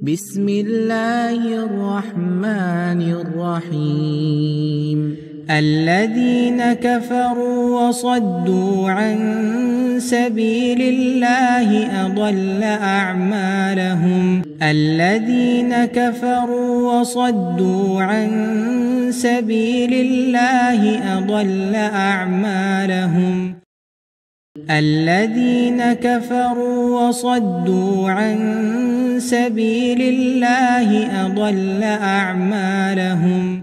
بسم الله الرحمن الرحيم الذين كفروا وصدوا عن سبيل الله أضل أعمالهم الذين كفروا وصدوا عن سبيل الله أضل أعمالهم الذين كفروا وصدوا عن سبيل الله أضل أعمالهم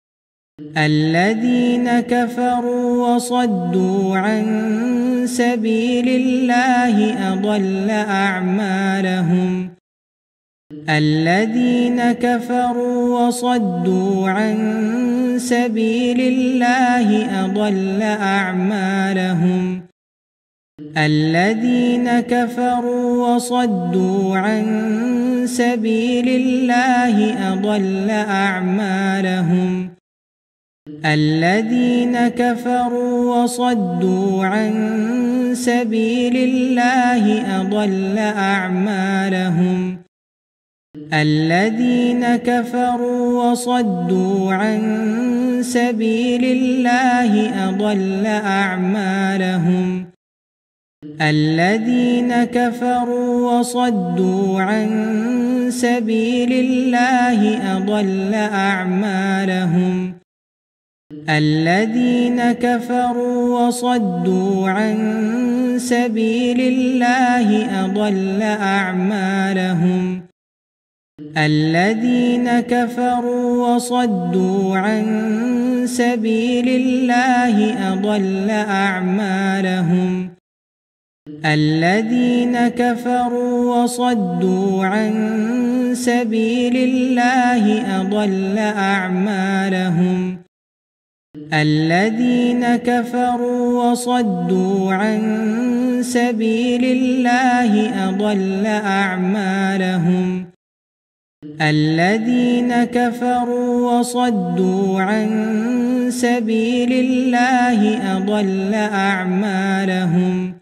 الذين كفروا وصدوا عن سبيل الله أضل أعمالهم الذين كفروا وصدوا عن سبيل الله أضل أعمالهم الذين كفروا وصدوا عن سبيل الله أضل أعمالهم الذين كفروا وصدوا عن سبيل الله أضل أعمالهم الذين كفروا وصدوا عن سبيل الله أضل أعمالهم الذين كفروا وصدوا عن سبيل الله أضل أعمالهم الذين كفروا وصدوا عن سبيل الله أضل أعمالهم الذين كفروا وصدوا عن سبيل الله أضل أعمالهم الذين كفروا وصدوا عن سبيل الله أضل أعمالهم الذين كفروا وصدوا عن سبيل الله أضل أعمالهم الذين كفروا وصدوا عن سبيل الله أضل أعمالهم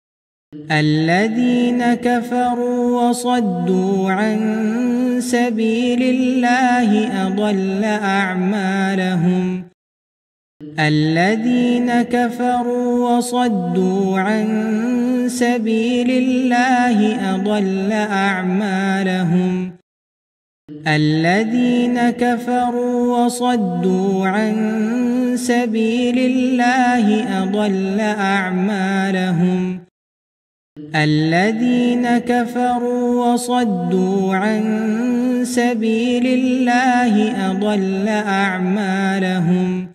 الذين كفروا وصدوا عن سبيل الله أضل أعمالهم الذين كفروا وصدوا عن سبيل الله أضل أعمالهم الذين كفروا وصدوا عن سبيل الله أضل أعمالهم الذين كفروا وصدوا عن سبيل الله أضل أعمالهم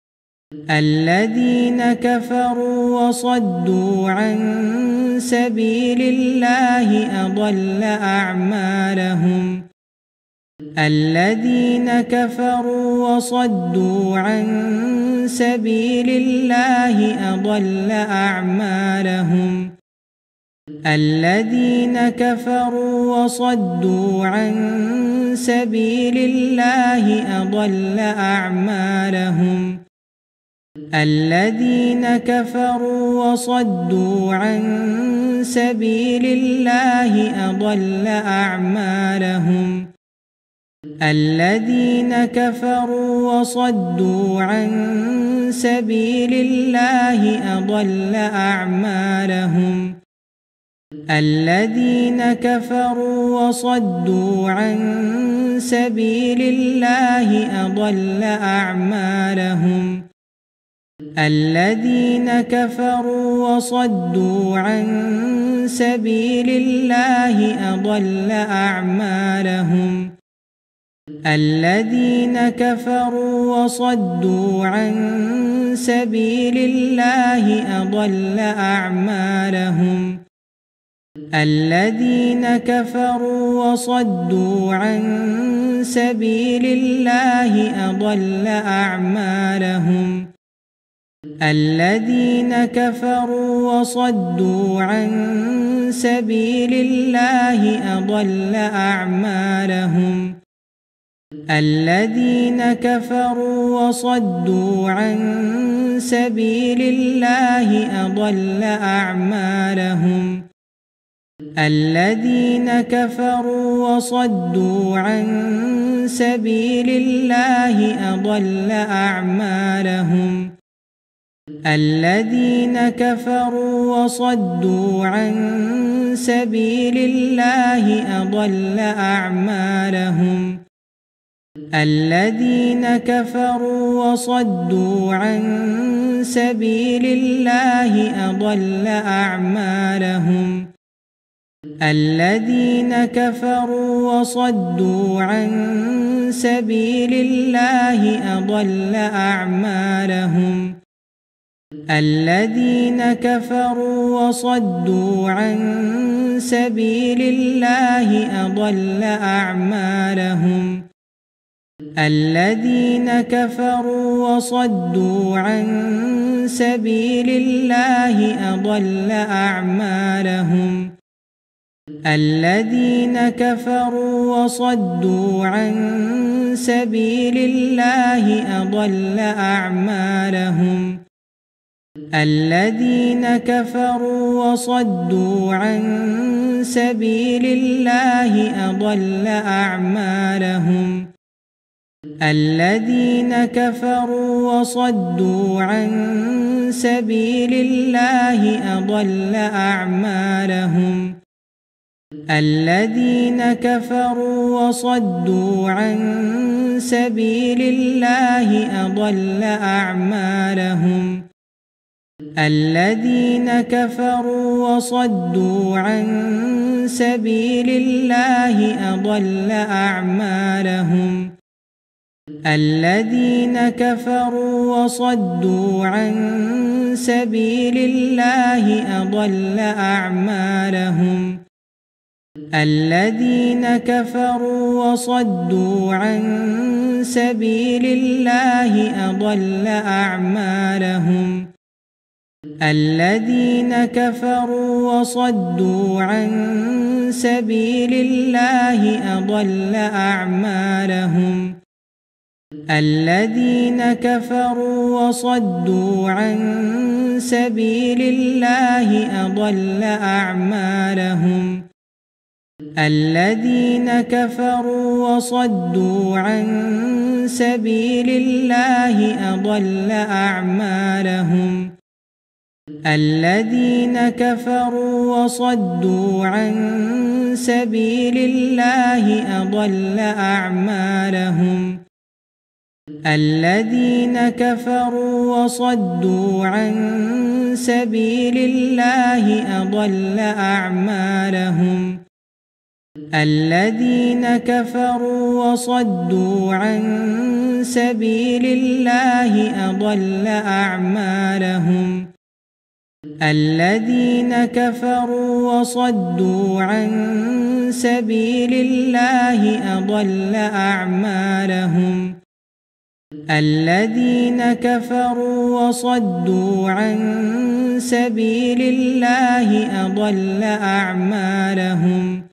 الذين كفروا وصدوا عن سبيل الله أضل أعمالهم الذين كفروا وصدوا عن سبيل الله أضل أعمالهم الذين كفروا وصدوا عن سبيل الله أضل أعمالهم الذين كفروا وصدوا عن سبيل الله أضل أعمالهم الذين كفروا وصدوا عن سبيل الله أضل أعمالهم الذين كفروا وصدوا عن سبيل الله أضل أعمالهم الذين كفروا وصدوا عن سبيل الله أضل أعمالهم الذين كفروا وصدوا عن سبيل الله أضل أعمالهم الذين كفروا وصدوا عن سبيل الله أضل أعمالهم الذين كفروا وصدوا عن سبيل الله أضل أعمالهم الذين كفروا وصدوا عن سبيل الله أضل أعمالهم الذين كفروا وصدوا عن سبيل الله أضل أعمالهم الذين كفروا وصدوا عن سبيل الله أضل أعمالهم الذين كفروا وصدوا عن سبيل الله أضل أعمالهم الذين كفروا وصدوا عن سبيل الله أضل أعمالهم الذين كفروا وصدوا عن سبيل الله أضل أعمالهم الذين كفروا وصدوا عن سبيل الله أضل أعمالهم الذين كفروا وصدوا عن سبيل الله أضل أعمالهم الذين كفروا وصدوا عن سبيل الله أضل أعمالهم الذين كفروا وصدوا عن سبيل الله أضل أعمالهم الذين كفروا وصدوا عن سبيل الله أضل أعمالهم الذين كفروا وصدوا عن سبيل الله أضل أعمالهم الذين كفروا وصدوا عن سبيل الله أضل أعمالهم الذين كفروا وصدوا عن سبيل الله أضل أعمالهم الذين كفروا وصدوا عن سبيل الله أضل أعمالهم الذين كفروا وصدوا عن سبيل الله أضل أعمالهم الذين كفروا وصدوا عن سبيل الله أضل أعمالهم الذين كفروا وصدوا عن سبيل الله أضل أعمالهم الذين كفروا وصدوا عن سبيل الله أضل أعمالهم الذين كفروا وصدوا عن سبيل الله أضل أعمالهم الذين كفروا وصدوا عن سبيل الله أضل أعمالهم الذين كفروا وصدوا عن سبيل الله أضل أعمالهم